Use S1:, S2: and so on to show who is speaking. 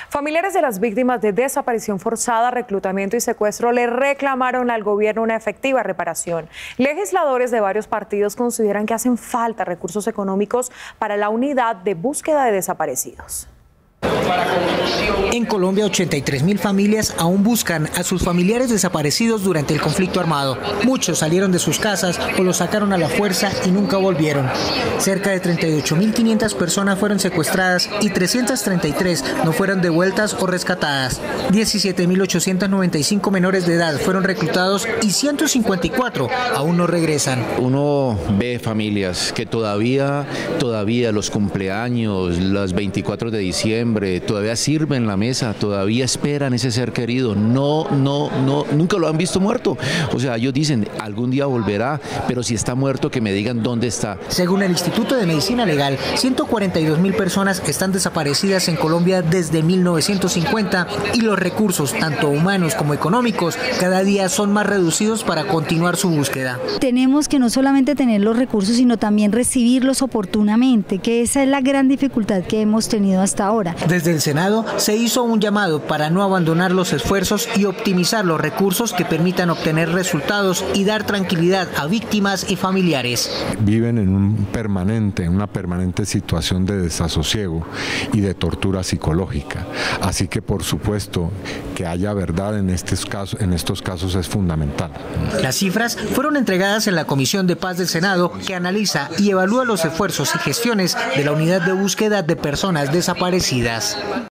S1: Familiares de las víctimas de desaparición forzada, reclutamiento y secuestro le reclamaron al gobierno una efectiva reparación. Legisladores de varios partidos consideran que hacen falta recursos económicos para la unidad de búsqueda de desaparecidos.
S2: En Colombia, 83.000 familias aún buscan a sus familiares desaparecidos durante el conflicto armado. Muchos salieron de sus casas o los sacaron a la fuerza y nunca volvieron. Cerca de 38.500 personas fueron secuestradas y 333 no fueron devueltas o rescatadas. 17.895 menores de edad fueron reclutados y 154 aún no regresan.
S3: Uno ve familias que todavía los cumpleaños, los 24 de diciembre, todavía sirven la mesa, todavía esperan ese ser querido, nunca lo han visto muerto. O sea, ellos dicen, algún día volverá, pero si está muerto, que me digan dónde está.
S2: Según el Instituto de Medicina Legal, 142.000 personas están desaparecidas en Colombia desde 1950 y los recursos, tanto humanos como económicos, cada día son más reducidos para continuar su búsqueda.
S4: Tenemos que no solamente tener los recursos, sino también recibirlos oportunamente, que esa es la gran dificultad que hemos tenido hasta ahora.
S2: Desde el Senado se hizo un llamado para no abandonar los esfuerzos y optimizar los recursos que permitan obtener resultados y dar tranquilidad a víctimas y familiares.
S5: Viven en una permanente situación de desasosiego y de tortura psicológica. Así que, por supuesto, que haya verdad en estos casos es fundamental.
S2: Las cifras fueron entregadas en la Comisión de Paz del Senado, que analiza y evalúa los esfuerzos y gestiones de la Unidad de Búsqueda de Personas Desaparecidas.